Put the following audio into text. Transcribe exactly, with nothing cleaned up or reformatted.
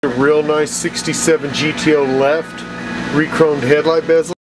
A real nice sixty-seven G T O left, re-chromed headlight bezel.